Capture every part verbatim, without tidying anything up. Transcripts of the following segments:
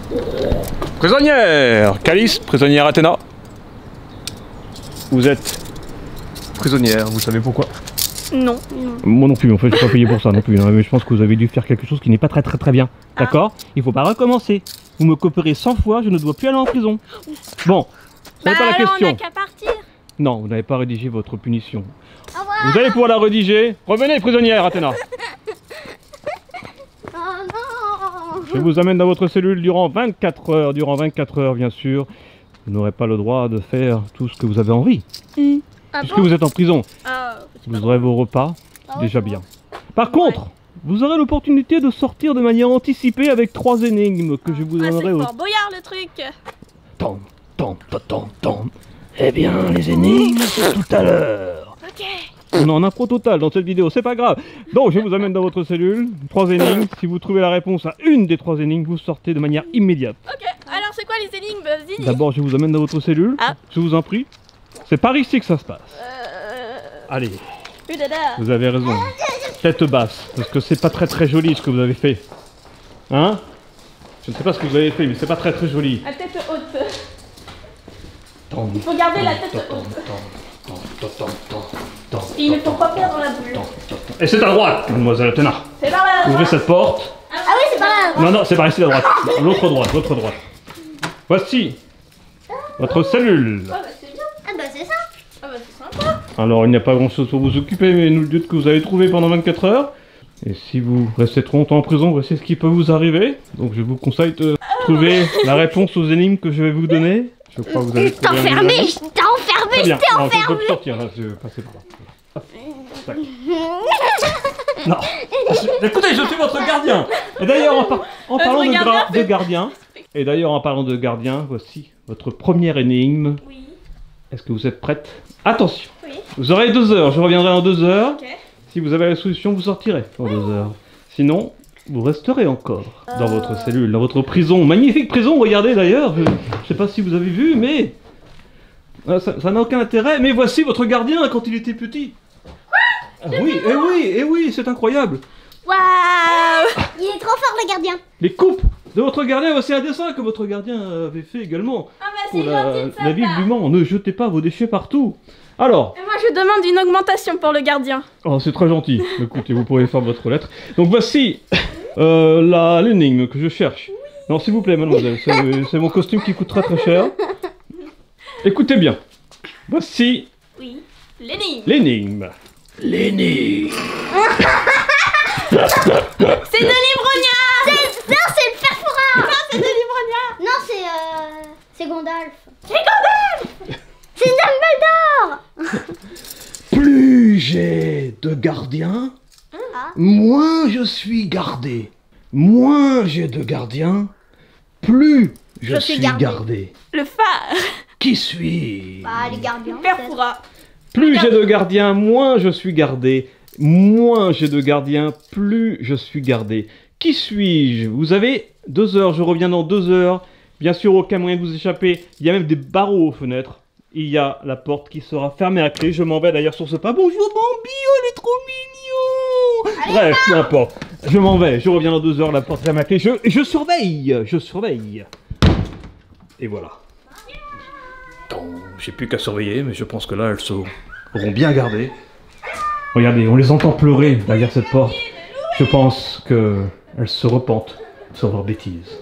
Prisonnière Calice, prisonnière Athéna. Vous êtes prisonnière, vous savez pourquoi? Non. Moi non plus, en fait, je suis pas payé pour ça non plus. Hein, mais je pense que vous avez dû faire quelque chose qui n'est pas très très très bien. Ah. D'accord? Il faut pas recommencer. Vous me coopérez cent fois, je ne dois plus aller en prison. Bon, ce bah n'est pas la alors question. On n'a qu'à partir. Non, vous n'avez pas rédigé votre punition. Vous allez pouvoir la rédiger. Revenez, prisonnière Athéna. Oh non. Je vous amène dans votre cellule durant vingt-quatre heures. Durant vingt-quatre heures, bien sûr. Vous n'aurez pas le droit de faire tout ce que vous avez envie. Mm. Ah Puisque bon vous êtes en prison. Ah, vous aurez vos repas, c'est déjà bien. Par contre, ouais. vous aurez l'opportunité de sortir de manière anticipée avec trois énigmes que je vous ah, donnerai. C'est fort boyard le truc. Tom, tom, tom, tom, tom. Eh bien, les énigmes, c'est tout à l'heure. Ok. On est en impro total dans cette vidéo, c'est pas grave. Donc, je vous amène dans votre cellule, trois énigmes. Si vous trouvez la réponse à une des trois énigmes, vous sortez de manière immédiate. Ok, alors c'est quoi les énigmes? D'abord, je vous amène dans votre cellule, ah. je vous en prie. C'est par ici que ça se passe. Euh... Allez, vous avez raison. Tête basse, parce que c'est pas très très joli ce que vous avez fait. Hein? Je ne sais pas ce que vous avez fait, mais c'est pas très très joli. La tête haute. Il faut garder la tête haute. Et il ne faut pas perdre la boule. Et c'est à droite, mademoiselle Athéna. C'est par là. Ouvrez cette porte. Ah oui, c'est par là. Non, non, c'est par ici la droite. L'autre droite, l'autre droite. Voici votre cellule. Ah bah c'est bien. Ah bah c'est ça. Ah bah c'est sympa. Alors il n'y a pas grand chose pour vous occuper, mais nous le dites que vous avez trouvé pendant vingt-quatre heures. Et si vous restez trop longtemps en prison, voici ce qui peut vous arriver. Donc je vous conseille de trouver la réponse aux énigmes que je vais vous donner. Je crois que vous allez trouver. T'es enfermé, je t'ai enfermé, je t'ai enfermé. On peut sortir là, je vais passer par là. Non. Écoutez, je suis votre gardien. Et d'ailleurs, en, par en parlant de, gra de gardien, et d'ailleurs en parlant de gardien, voici votre première énigme. Oui. Est-ce que vous êtes prête? Attention. Oui. Vous aurez deux heures. Je reviendrai dans deux heures. Okay. Si vous avez la solution, vous sortirez dans deux heures. Sinon, vous resterez encore dans euh... votre cellule, dans votre prison. Magnifique prison, regardez d'ailleurs. Je ne sais pas si vous avez vu, mais ça n'a aucun intérêt. Mais voici votre gardien quand il était petit. Ah, oui, et eh oui, et eh oui, c'est incroyable. Waouh! Il est trop fort le gardien. Les coupes de votre gardien, voici un dessin que votre gardien avait fait également. Ah bah pour la, la ville du Mans. Ne jetez pas vos déchets partout. Alors. Et moi je demande une augmentation pour le gardien. Oh, c'est très gentil. Écoutez, vous pourrez faire votre lettre. Donc voici euh, l'énigme que je cherche. Oui. Non, s'il vous plaît, mademoiselle, c'est mon costume qui coûte très très cher. Écoutez bien. Voici. Oui. L'énigme. L'énigme. L'énigme. C'est de l'Ibronia. Non, c'est le Perfora. Non, c'est de l'Ibronia. Non, c'est euh... c'est Gandalf. C'est Gandalf. C'est Dumbledore. Plus j'ai de gardiens, ah. moins je suis gardé. Moins j'ai de gardiens, plus je, je suis, suis gardé. gardé. Le phare. Qui suis-je? Bah, les gardiens. Perfora. Plus j'ai de gardiens, moins je suis gardé. Moins j'ai de gardiens, plus je suis gardé. Qui suis-je? Vous avez deux heures, je reviens dans deux heures. Bien sûr, aucun moyen de vous échapper. Il y a même des barreaux aux fenêtres. Il y a la porte qui sera fermée à clé. Je m'en vais d'ailleurs sur ce pas. Bonjour Bambi, oh, il est trop mignon. Allez, bref, peu importe. Je m'en vais, je reviens dans deux heures, la porte fermée à clé. Je, je surveille, je surveille. Et voilà. J'ai plus qu'à surveiller, mais je pense que là, elles seront bien gardées. Regardez, on les entend pleurer derrière cette porte. Je pense qu'elles se repentent sur leurs bêtises.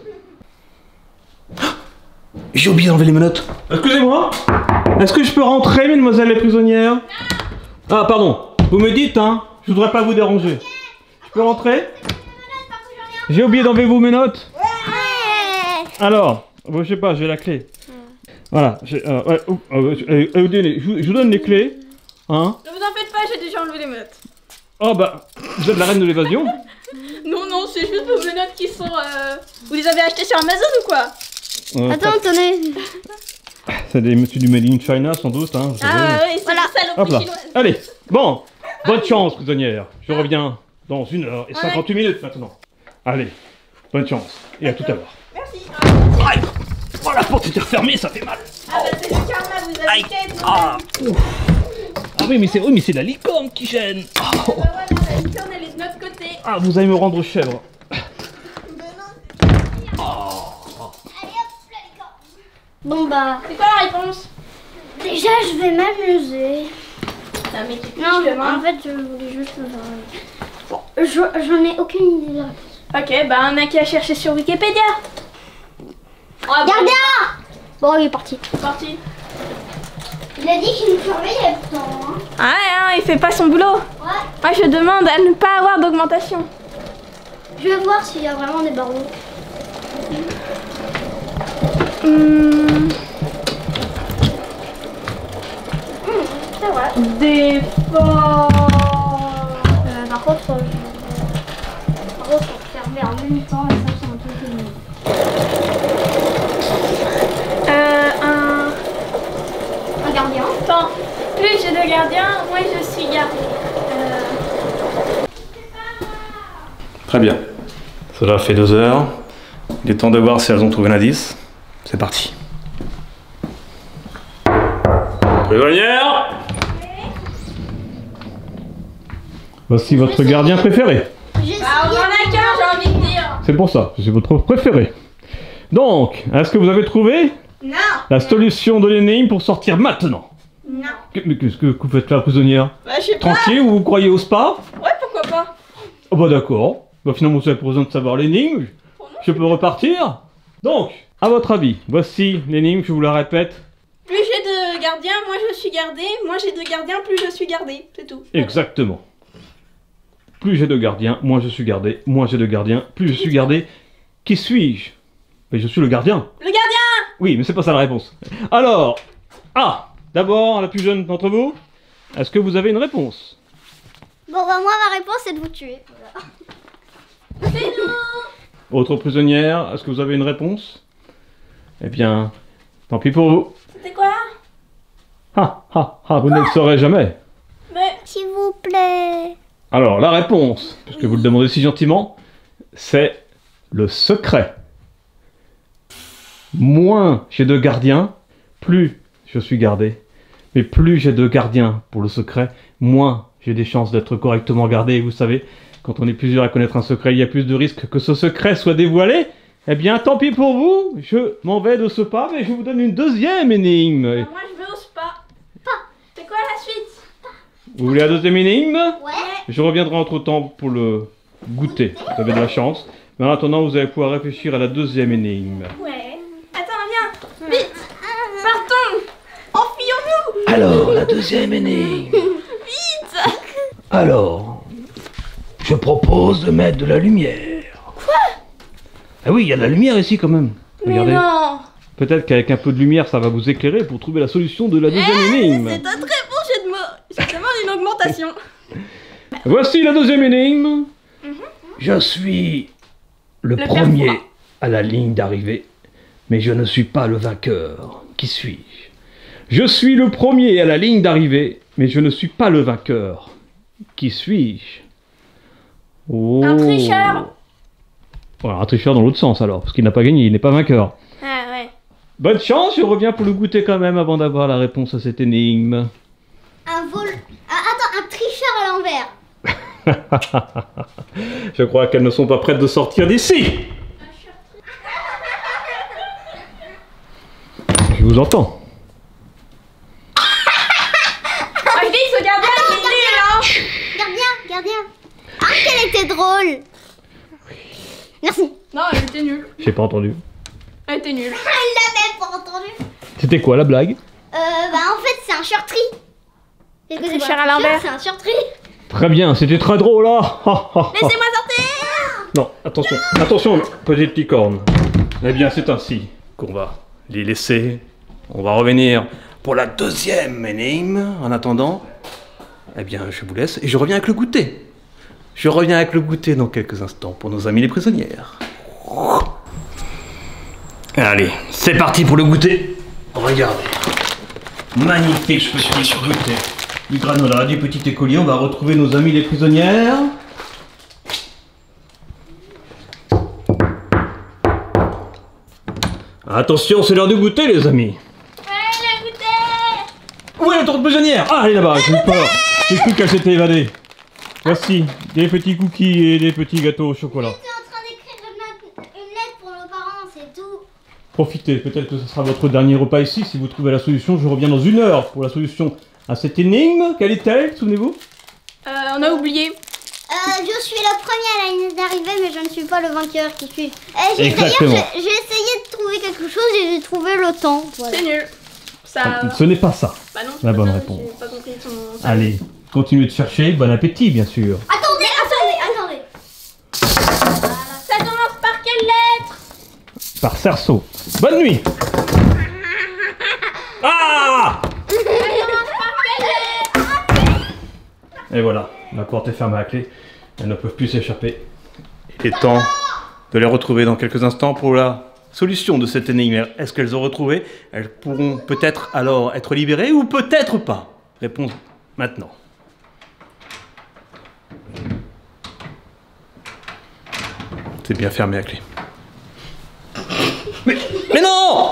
J'ai oublié d'enlever les menottes. Excusez-moi. Est-ce que je peux rentrer, mesdemoiselles les prisonnières? Ah, pardon. Vous me dites, hein. Je voudrais pas vous déranger. Je peux rentrer? J'ai oublié d'enlever vos menottes. Alors, je sais pas, j'ai la clé. Voilà. Euh, ouais, euh, euh, euh, euh, je, je vous donne les clés. Hein? Ne vous en faites pas, j'ai déjà enlevé les menottes. Oh bah, vous êtes la reine de l'évasion? Non, non, c'est juste vos menottes qui sont... Euh... Vous les avez achetées sur Amazon ou quoi? euh, Attends, tenez. C'est des monsieur du Made in China sans doute, hein. Ah oui, c'est voilà. Des saloperies chinoises. Allez, bon, bonne chance prisonnière. Je reviens dans une heure et cinquante-huit minutes maintenant. Allez, bonne chance et à tout à l'heure. Merci. Aïe. Oh, la porte était refermée, ça fait mal. Ah bah c'est le karma, vous avez qu'à ah. ah oui, mais c'est oui, mais c'est la licorne qui gêne. Oh. Ah bah voilà, la licorne elle est de notre côté. Ah, vous allez me rendre chèvre. Oh. Bon bah, C'est quoi la réponse? déjà je vais m'amuser. Ah, mais tu Non, triches, en hein. fait je voulais juste me faire. Bon, je- j'en ai aucune idée de la réponse. Ok, bah on a qu'à chercher sur Wikipédia. Ah, bon, Gardien! Bon, il est parti. c'est parti. Il a dit qu'il nous surveillait pourtant. Hein. Ah ouais, hein, il fait pas son boulot. Ouais. Moi je demande à ne pas avoir d'augmentation. Je vais voir s'il y a vraiment des barreaux. Hmm, C'est vrai. des fois. Euh, par contre, euh, je... par contre, faut fermer en même temps et ça c'est un peu pénible. Euh, un. Un gardien. Attends, plus j'ai de gardiens, moins je suis gardé. Euh... Très bien. Cela fait deux heures. Il est temps de voir si elles ont trouvé l'indice. C'est parti. Prisonnière! Voici votre gardien préféré. Je Bah, on en a qu'un, j'ai envie de dire. C'est pour ça, c'est votre préféré. Donc, est-ce que vous avez trouvé Non. la solution de l'énigme pour sortir maintenant? Non. Que- Mais qu'est-ce que vous faites là, prisonnière? Bah, je sais pas. Tranquille ou vous croyez au spa? Ouais, pourquoi pas. Oh bah d'accord. Bah finalement vous avez pas besoin de savoir l'énigme. Je peux repartir. Donc, à votre avis, voici l'énigme, je vous la répète. Plus j'ai de gardiens, moins je suis gardé. Moins j'ai de gardiens, plus je suis gardé. C'est tout. Exactement. Plus j'ai de gardiens, moins je suis gardé. Moins j'ai de gardiens, plus je suis gardé. Qui suis-je? Mais je suis le gardien. Le gardien. Oui, mais c'est pas ça la réponse. Alors, ah, d'abord, la plus jeune d'entre vous, est-ce que vous avez une réponse? Bon, bah, moi, ma réponse, c'est de vous tuer. Voilà. C'est nous. Autre prisonnière, est-ce que vous avez une réponse? Eh bien, tant pis pour vous. C'était quoi? Ah, ah, ah, vous ne le saurez jamais. Mais. S'il vous plaît. Alors, la réponse, puisque vous le demandez si gentiment, c'est le secret. Moins j'ai de gardiens, plus je suis gardé. Mais plus j'ai de gardiens pour le secret, moins j'ai des chances d'être correctement gardé. Et vous savez, quand on est plusieurs à connaître un secret, il y a plus de risques que ce secret soit dévoilé. Eh bien, tant pis pour vous, je m'en vais de ce pas, mais je vous donne une deuxième énigme. Bah, moi je vais au spa. C'est quoi la suite? Vous voulez la deuxième énigme? Ouais. Je reviendrai entre temps pour le goûter. Vous avez de la chance. Mais en attendant, vous allez pouvoir réfléchir à la deuxième énigme. Ouais. Attends, viens. Vite. Partons. Enfuyons-nous. Alors, la deuxième énigme. Vite. Alors, je propose de mettre de la lumière. Quoi? Ah oui, il y a de la lumière ici quand même. Mais Regardez. non. Peut-être qu'avec un peu de lumière, ça va vous éclairer pour trouver la solution de la deuxième énigme. C'est un très bon jeu de mots. Je demande une augmentation. Voici la deuxième énigme. Je suis le, Le premier père froid. à la ligne d'arrivée, mais je ne suis pas le vainqueur. Qui suis-je? Je suis le premier à la ligne d'arrivée, mais je ne suis pas le vainqueur. Qui suis-je? Oh. Un tricheur. Voilà, un tricheur dans l'autre sens alors, parce qu'il n'a pas gagné, il n'est pas vainqueur. Ah ouais. Bonne chance, je reviens pour le goûter quand même avant d'avoir la réponse à cette énigme. Un vol. Ah, attends, un tricheur à l'envers. Je crois qu'elles ne sont pas prêtes de sortir d'ici. Je vous entends. Ah, je dis, ce gardien, il est nul, hein. Gardien, gardien. Ah, qu'elle était drôle. Merci. Non, elle était nulle. J'ai pas entendu. Elle était nulle. Il l'a même pas entendu. C'était quoi la blague? Euh, bah en fait, c'est un short-tri. Qu'est-ce que c'est Tricheur pas un à l'envers. C'est un short-tri. Très bien, c'était très drôle là. Laissez-moi sortir. Non, attention, attention, petite licorne. Eh bien, c'est ainsi qu'on va les laisser. On va revenir pour la deuxième énigme. En attendant, eh bien, je vous laisse et je reviens avec le goûter. Je reviens avec le goûter dans quelques instants pour nos amis les prisonnières. Allez, c'est parti pour le goûter. Regardez. Magnifique petit goûter. Du granola, du petit écolier, on va retrouver nos amis les prisonnières. Attention, c'est l'heure de goûter, les amis. Ouais, le goûter. Où est la tourte prisonnière? Ah, elle est là-bas, j'ai eu peur. J'ai cru qu'elle s'était évadée. Voici des petits cookies et des petits gâteaux au chocolat. Je suis en train d'écrire une, lettre- une lettre pour nos parents, c'est tout. Profitez, peut-être que ce sera votre dernier repas ici. Si vous trouvez la solution, je reviens dans une heure pour la solution à cette énigme. Quelle est-elle, souvenez-vous? Euh, on a oublié. Euh, je suis le premier à la ligne d'arrivée, mais je ne suis pas le vainqueur qui suis. Euh, j'ai- Exactement. D'ailleurs, j'ai j'ai essayé de trouver quelque chose et j'ai trouvé le temps. Voilà. C'est nul. Ça... Ce n'est pas ça. Bah non, La c'est bonne pas ça, réponse. j'ai pas compris ton... Allez, continuez de chercher. Bon appétit, bien sûr. Attendez, attendez, attendez. Ça commence par quelle lettre? Par cerceau. Bonne nuit. Ah! Ça commence par quelle lettre? Et voilà, la porte est fermée à clé. Elles ne peuvent plus s'échapper. Il est temps de les retrouver dans quelques instants pour la solution de cette énigme. Est-ce qu'elles ont retrouvé? Elles pourront peut-être alors être libérées ou peut-être pas. Réponse maintenant. C'est bien fermé à clé. Mais, mais non!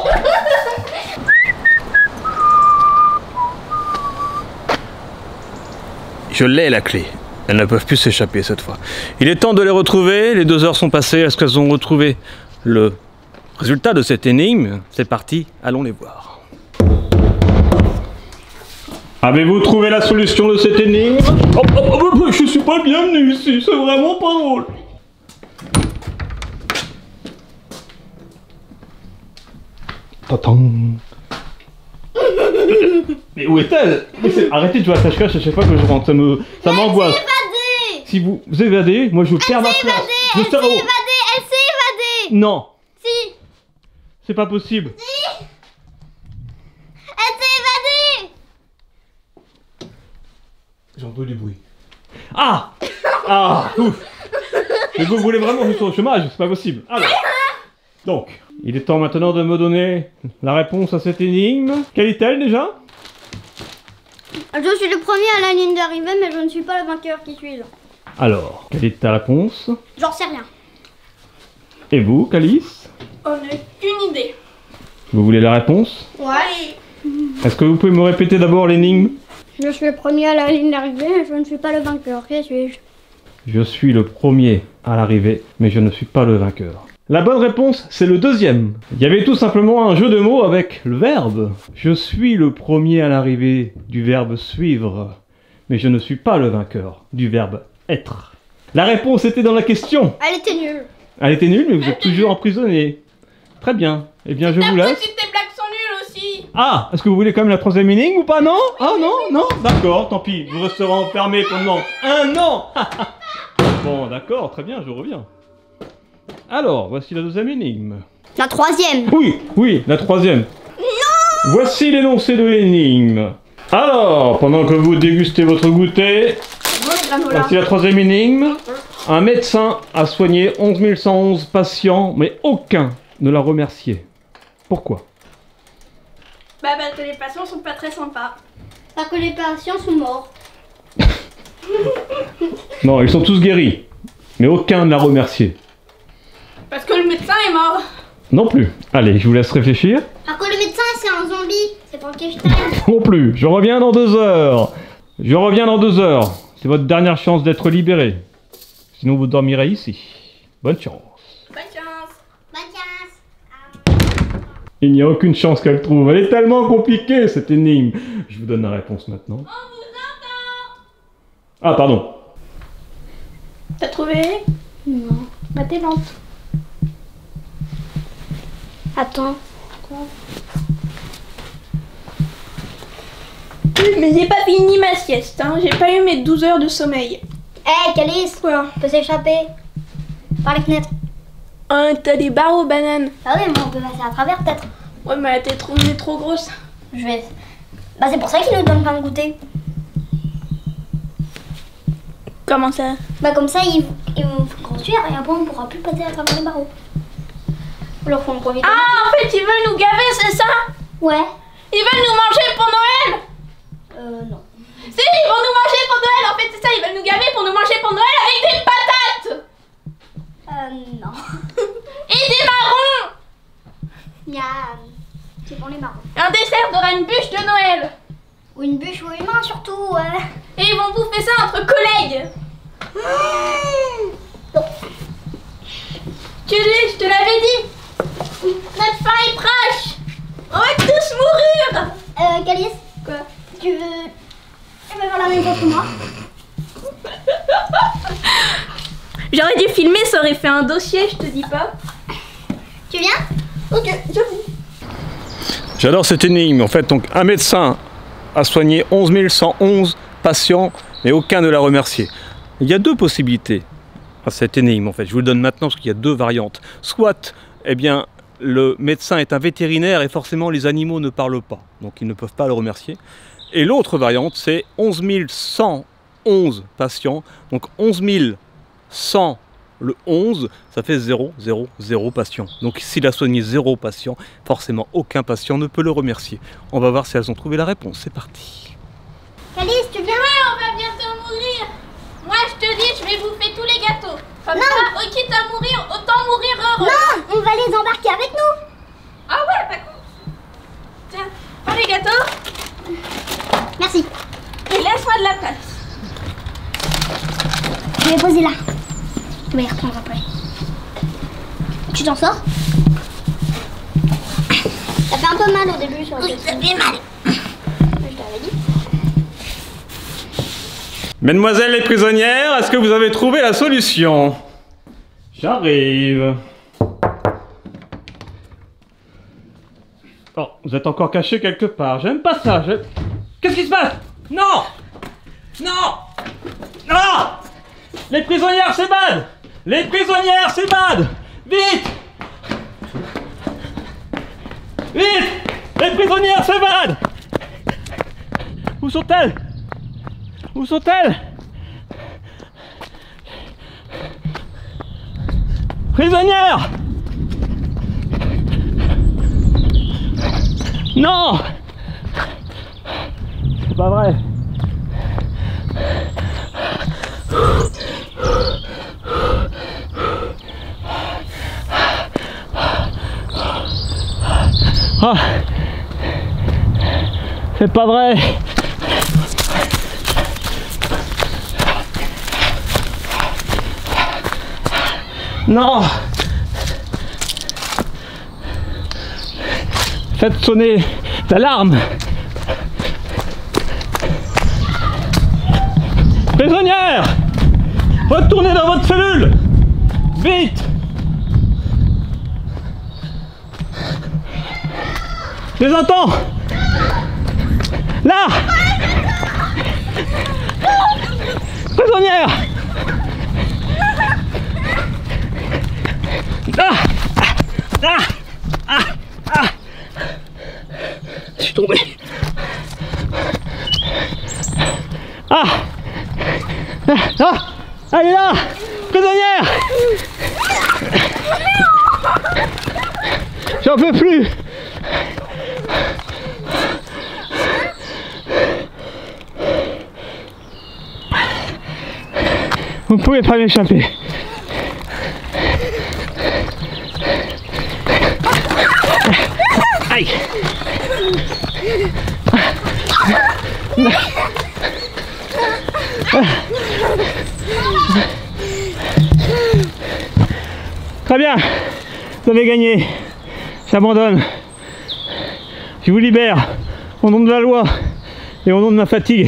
Je l'ai la clé. Elles ne peuvent plus s'échapper cette fois. Il est temps de les retrouver. Les deux heures sont passées. Est-ce qu'elles ont retrouvé le résultat de cette énigme? C'est parti, allons les voir. Avez-vous trouvé la solution de cette énigme? Oh, oh, oh, oh, je suis pas bienvenu ici, c'est vraiment pas drôle. Totong. Mais où est-elle? Mais c'est- Arrêtez de jouer à cache-cache à chaque fois que je rentre, ça me, ça m'angoisse. Évadée. Si vous vous évadez, moi je perds ma place. Évadée, Je elle s'est serai au- évadée, elle s'est évadée. Non, Si, c'est pas possible. elle s'est évadée. J'ai entendu du bruit. Ah! Ah! Ouf! Mais vous voulez vraiment que je sois au chômage? C'est pas possible. Alors. Donc, il est temps maintenant de me donner la réponse à cette énigme. Quelle est-elle déjà? Je suis le premier à la ligne d'arrivée, mais je ne suis pas le vainqueur qui suis là. Alors, quelle est ta réponse? J'en sais rien. Et vous, Calice? On n'a aucune idée. Vous voulez la réponse? Ouais. Est-ce que vous pouvez me répéter d'abord l'énigme? Je suis le premier à la ligne d'arrivée, mais je ne suis pas le vainqueur. Qui suis-je? Je suis le premier à l'arrivée, mais je ne suis pas le vainqueur. La bonne réponse, c'est le deuxième. Il y avait tout simplement un jeu de mots avec le verbe. Je suis le premier à l'arrivée du verbe suivre, mais je ne suis pas le vainqueur du verbe être. La réponse était dans la question. Elle était nulle. Elle était nulle, mais vous êtes toujours emprisonné. Très bien. Eh bien, je vous laisse. Toutes tes blagues sont nulles aussi. Ah, est-ce que vous voulez quand même la troisième énigme ou pas? Non? Ah non, non? D'accord, tant pis. Vous resterez enfermé pendant un an. Bon, d'accord, très bien, je reviens. Alors, voici la deuxième énigme. La troisième. Oui, oui, la troisième. Non! Voici l'énoncé de l'énigme. Alors, pendant que vous dégustez votre goûter, voici la troisième énigme. Un médecin a soigné onze mille cent onze patients, mais aucun ne l'a remercié. Pourquoi? Bah parce que les patients sont pas très sympas. Parce que les patients sont morts. Non, ils sont tous guéris, mais aucun ne l'a remercié. Parce que le médecin est mort. Non plus. Allez, je vous laisse réfléchir. Parce que le médecin, c'est un zombie. C'est Frankenstein. Non plus. Je reviens dans deux heures. Je reviens dans deux heures. C'est votre dernière chance d'être libéré. Sinon, vous dormirez ici. Bonne chance. Bonne chance. Bonne chance. Il n'y a aucune chance qu'elle trouve. Elle est tellement compliquée, cette énigme. Je vous donne la réponse maintenant. On vous entend. Ah, pardon. T'as trouvé? Non. Bah t'es lente. Attends. Mais j'ai pas fini ma sieste, hein. J'ai pas eu mes douze heures de sommeil. Hé, hey, Calice, Quoi? on peut s'échapper par les fenêtres. Hein, t'as des barres aux bananes. Ah oui, mais on peut passer à travers peut-être. Ouais, mais t'es trop, on est trop grosse. Je vais. Bah, c'est pour ça qu'ils nous donnent plein de goûter. Comment ça? Bah, comme ça, ils, ils vont construire et après, on pourra plus passer à travers les barreaux. Alors, faut en profiter. Ah, en fait, ils veulent nous gaver, c'est ça? Ouais. Ils veulent nous manger pour Noël. Euh, non. Si, ils vont nous manger pour Noël. En fait, c'est ça, ils veulent nous gaver pour nous manger pour Noël avec des patates. Euh, non. Et des marrons. Il y a. C'est pour les marrons. Un dessert, t'auras une bûche de Noël. Ou une bûche ou une main, surtout, ouais. Et ils vont bouffer ça entre collègues. Non. Tu l'as, je te l'avais dit. Notre fin est proche. On va tous mourir. Euh, Calice, quoi? Tu veux... Tu veux faire la même chose que moi? J'aurais dû filmer, ça aurait fait un dossier, je te dis pas. Tu viens? Ok, j'avoue. J'adore cette énigme. En fait, donc un médecin a soigné onze mille cent onze patients, mais aucun ne l'a remercié. Il y a deux possibilités à cette énigme, en fait. Je vous le donne maintenant parce qu'il y a deux variantes. Soit, eh bien, le médecin est un vétérinaire et forcément les animaux ne parlent pas, donc ils ne peuvent pas le remercier. Et l'autre variante, c'est onze mille cent onze patients, donc onze mille cent le onze, ça fait zéro, zéro, zéro patient. Donc s'il a soigné zéro patient, forcément aucun patient ne peut le remercier. On va voir si elles ont trouvé la réponse, c'est parti. Calice, tu viens? Ouais, on va bientôt mourir. Moi, je te dis, je vais bouffer tous les gâteaux. Comme Non. ça, quitte à mourir, autant mourir heureux. Non, on va les embarquer avec nous. Ah ouais, pas cool. Tiens, prends les gâteaux Merci. et laisse-moi de la place. Je vais les poser là. Tu vas y reprendre après. Tu t'en sors? Ça fait un peu mal au début sur le Oui, ça fait mal. Je t'avais dit. Mesdemoiselles les prisonnières, est-ce que vous avez trouvé la solution? J'arrive. Oh, vous êtes encore cachés quelque part. J'aime pas ça. Je... Qu'est-ce qui se passe? Non! Non! Non! Les prisonnières s'évadent! Les prisonnières s'évadent! Vite! Vite! Les prisonnières s'évadent! Où sont-elles? Où sont-elles? Prisonnières! Non! C'est pas vrai. Ah. C'est pas vrai. Non! Faites sonner l'alarme! Prisonnières! Retournez dans votre cellule! Vite! Je les entends! Là! Prisonnières! Ah! Ah! Ah! Ah! Je suis tombé. Ah! Ah! Ah! Elle est là! Prisonnière! J'en peux plus! Vous ne pouvez pas m'échapper. Aïe! Très bien, vous avez gagné. J'abandonne. Je vous libère au nom de la loi et au nom de ma fatigue.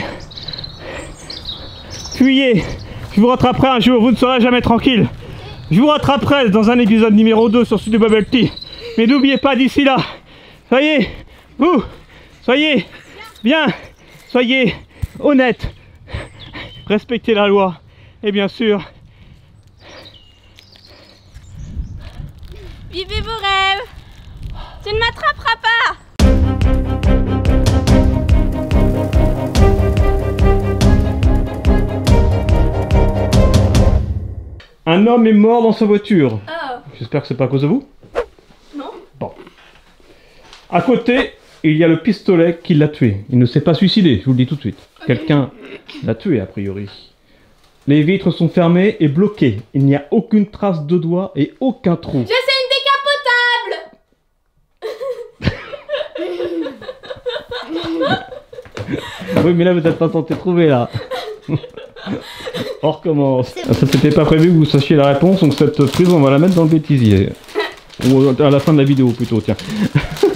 Fuyez, je vous rattraperai un jour, vous ne serez jamais tranquille. Je vous rattraperai dans un épisode numéro deux sur Studio Bubble Tea. Mais n'oubliez pas d'ici là, soyez, vous, soyez bien, soyez honnête, respectez la loi et bien sûr, Vivez vos rêves. Tu ne m'attraperas pas. un homme est mort dans sa voiture. Oh. J'espère que c'est pas à cause de vous. Non. Bon. À côté, il y a le pistolet qui l'a tué. Il ne s'est pas suicidé, je vous le dis tout de suite. Okay. Quelqu'un l'a tué a priori. Les vitres sont fermées et bloquées. Il n'y a aucune trace de doigt et aucun trou. Je sais une décapotable. Oui, mais là vous n'êtes pas tenté de trouver là. On recommence. Ça c'était pas prévu que vous sachiez la réponse, donc cette prise on va la mettre dans le bêtisier. Ou à la fin de la vidéo plutôt, tiens.